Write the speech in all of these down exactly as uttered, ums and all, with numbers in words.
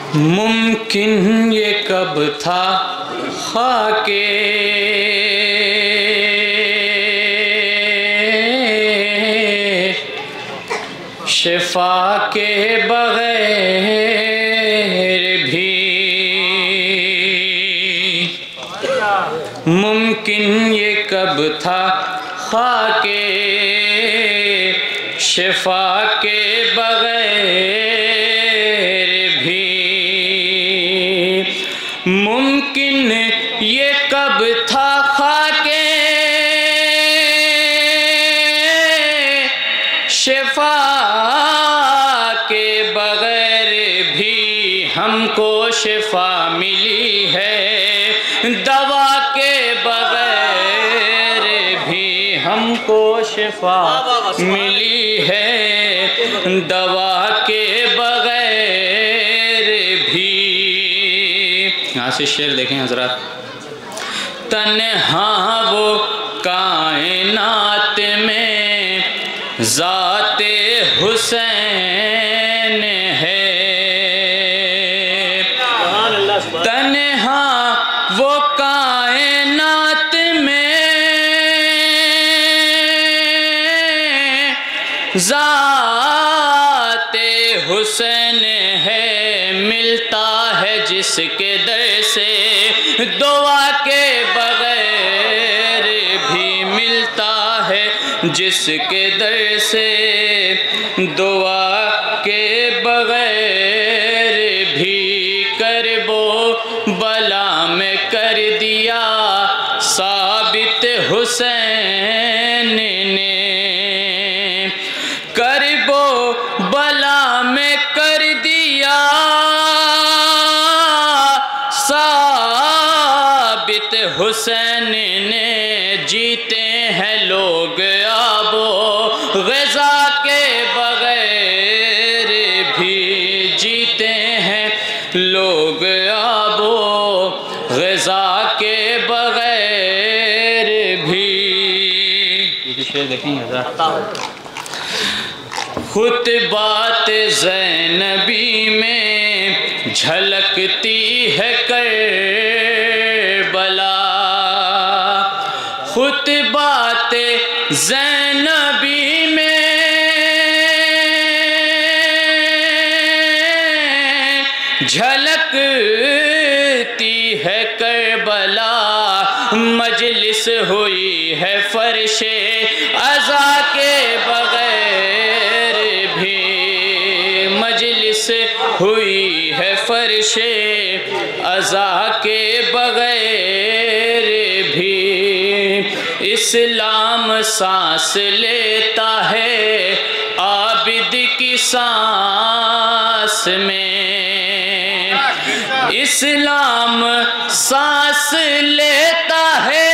ممکن یہ کب تھا خاک شفا کے بغیر بھی، ممکن یہ کب تھا خاک شفا کے بغیر بھی، ممکن یہ کب تھا خاک شفا کے بغیر بھی، ہم کو شفا ملی ہے دوا کے بغیر بھی، ہم کو شفا ملی ہے دوا کے بغیر بھی۔ یہاں سے شعر دیکھیں حضرات، تنہا وہ کائنات میں ذات حسین ہے، تنہا وہ کائنات میں ذات حسین ہے، ملتا ہے جس کے در سے دعا کے بغیر بھی، ملتا ہے جس کے در سے دعا کے بغیر بھی، کرب و بلا میں کر دیا ثابت حسین نے، کرب و بلا میں کر دیا ثابت حسین نے، جیتے ہیں لوگ آب و غذا کے بغیر بھی، جیتے ہیں لوگ آب و غذا کے بغیر بھی۔ یہ شعر دیکھیں حضرات، خطبات زینبی میں جھلکتی ہے کربلا، خطبات زینبی میں جھلکتی ہے کربلا، مجلس ہوئی ہے فرش عزا کے بغیر بھی، مجلس ہوئی ہے فرش عزا کے بغیر بھی، اسلام سانس لیتا ہے عابد کی سانس میں، اسلام سانس لیتا ہے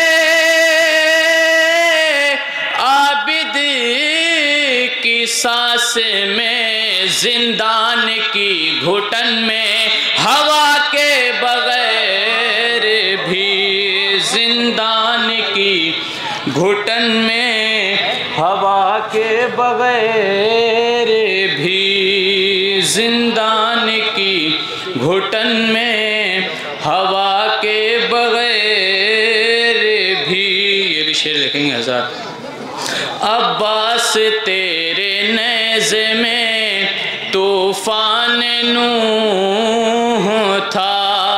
عابد کی سانس میں، زندان کی گھٹن میں ہوا کے بغیر بھی، زندان کی گھٹن میں ہوا کے بغیر بھی، زندان کی گھٹن میں ہوا کے بغیر بھی۔ یہ بھی شعر دیکھیں گے حضرات، عباس تیرے نیزے میں طوفان نوح تھا،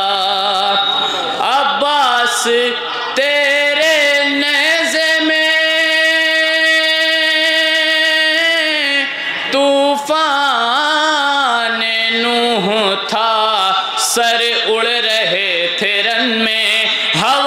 عباس تیرے نیزے میں طوفان نوح تھا، سر اڑ رہے تھے رن میں ہوا